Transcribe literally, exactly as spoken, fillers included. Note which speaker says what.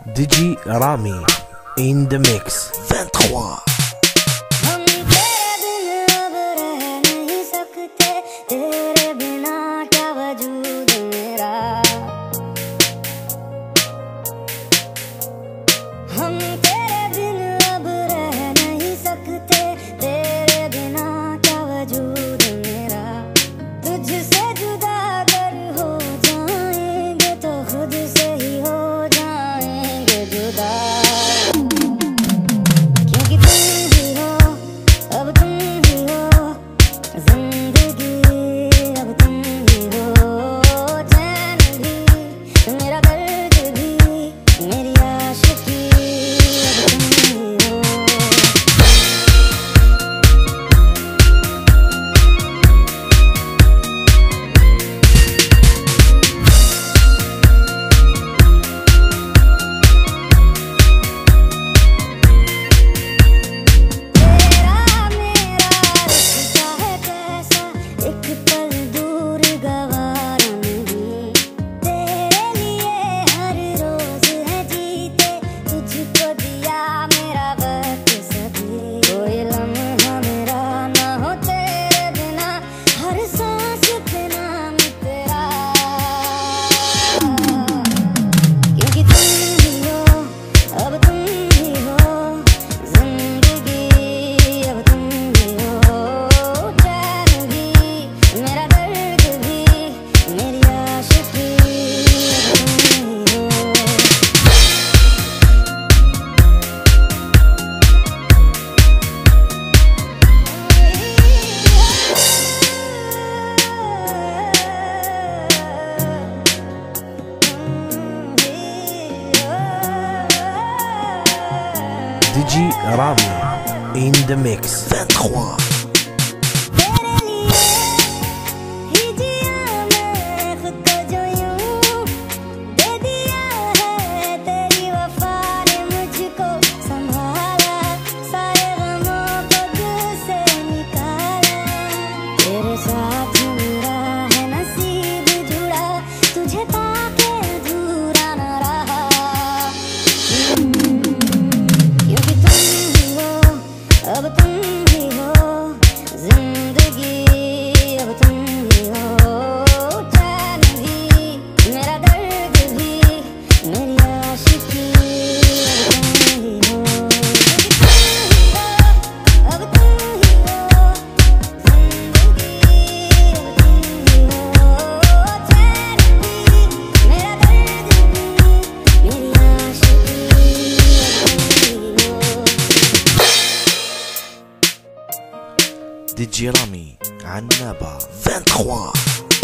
Speaker 1: D J Rami in the mix. vingt-trois.
Speaker 2: हम तेरे बिन अब रह नहीं सकते, तेरे बिना क्या वजूद मेरा। हम तेरे बिन अब रह नहीं सकते, तेरे बिना क्या वजूद मेरा। तुझसे जुदा अगर हो जाएंगे तो खुद से ही हो जाएंगे जुदा। क्योंकि तुम ही हो, अब तुम ही हो जिंदगी, अब तुम ही हो चैन भी, मेरा दर्द भी, मेरी आशिकी, अब तुम ही हो। तेरा मेरा रिश्ता है कैसा, एक पल दूर गवारा नहीं। तेरे लिए हर रोज है जीते, तुझको दिया मेरा वक्त सभी। कोई लम्हा मेरा ना हो तेरे बिना, हर सांस पे नाम तेरा। क्योंकि तुम ही हो, अब तुम ही हो जिंदगी, अब तुम ही हो चैन भी, मेरा दर्द भी, मेरी आशिकी, अब तुम ही हो।
Speaker 1: D J Rami in the mix. vingt-trois.
Speaker 2: तेरे लिए ही जिया मैं खुद को जो यूं, दे दिया है तेरी वफा ने मुझको संभाला, सारे गमों को दिल से निकाला। तेरे साथ मेरा है नसीब जुड़ा, तुझे पाके अधूरा न रहा। क्योंकि तुम ही हो, अब तुम ही हो जिंदगी, अब तुम ही हो चैन भी, मेरा दर्द भी, मेरी आशिकी, अब तुम ही हो। अब तुम ही हो जिंदगी, अब तुम ही हो चैन भी, मेरा दर्द भी, मेरी आशिकी, अब तुम ही हो।
Speaker 1: D J Rami Annaba. vingt-trois.